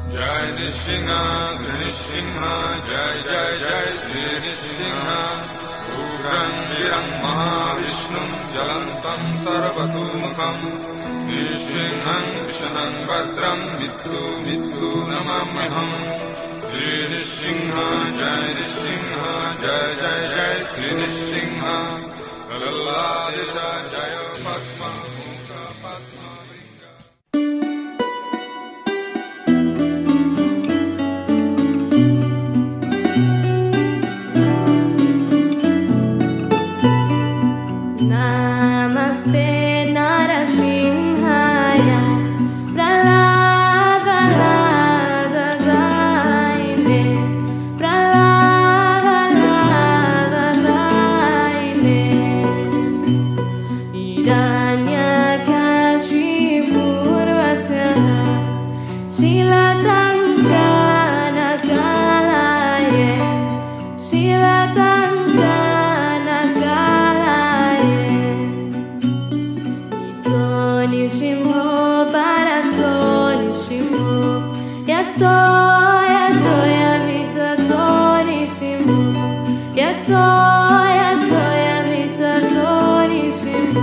Jai Nrsimha, Sri Nrsimha, Jai Jai Jai Sri Nrsimha. Ugram Viram Mahavishnum Jalantam Sarvaturmukham Nrsimham Vishanam Bhadram Mittu Mittu Namamyaham. Sri Nrsimha, Jai Nrsimha, Jai Jai Jai Sri Nrsimha. Kalladesha Jaya Padma Mukha Padma Vringa. Namaste Narasimhadeva, Pralava Lava Daine, Pralava Lava Daine, Hiranyakashi Purvatsaha, Shilatanka Nakalaye, Shilatanka Nishimho barato nishimho yato yato yamita to nishimho yato yato yamita to nishimho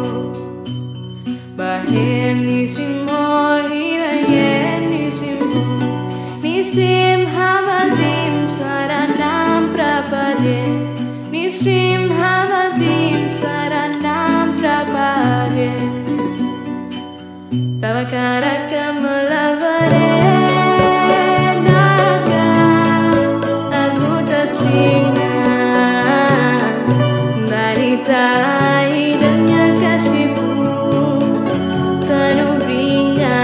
bahir nishimho hirayen nishimho nishim hamadim saranam prapade nishim hamadim saranam prapade. Tava karaka melavare naga aku tasringa dari hidupnya kasihku tanu bringa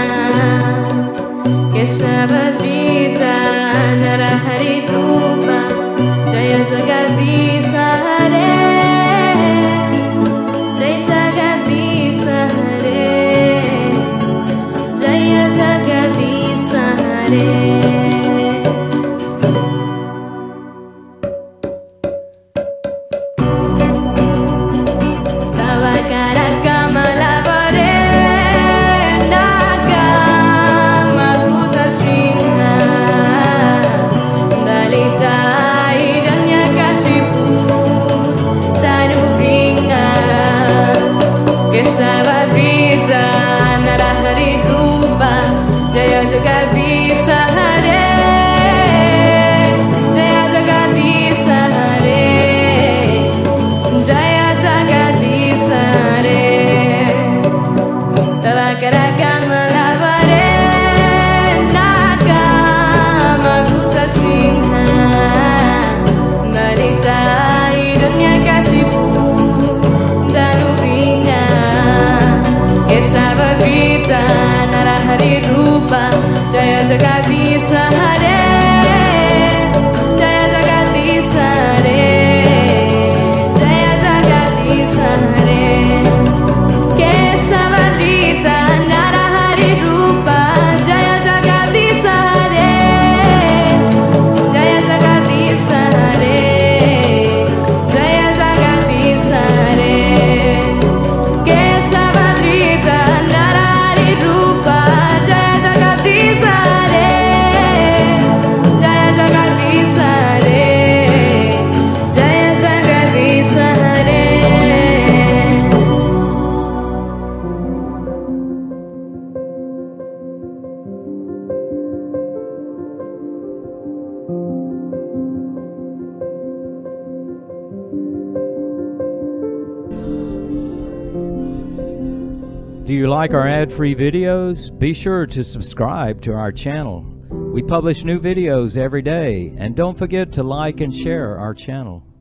kesabat kita narahari rupa jaya jagadisa hare jaya jagadisa hare Jagadisa Hare. Tava karaka malavare naga makuta sringa dalita hidupnya kasihku tanu bringa kesabat kita narahari rupa Jaya Jagadisa Hare, Jaya Jagadisa Hare, Jaya Jagadisa Hare. Tava karaka melavare naga makuta sringa dalita hidupnya kasihku tanu bringa kesabat kita narahari rupa Jaya Jagadisa Hare, Jaya Jagadisa Hare, Jaya Jagadisa Hare. Kesabat kita narahari rupa Jaya Jagadisa Hare, Jaya Jagadisa Hare, Jaya Jagadisa Hare. Kesabat kita narahari rupa Jaya Jagadisa Hare, Jaya Jagadisa Hare, Jaya Jagadisa Hare. Do you like our ad-free videos? Be sure to subscribe to our channel. We publish new videos every day, and don't forget to like and share our channel.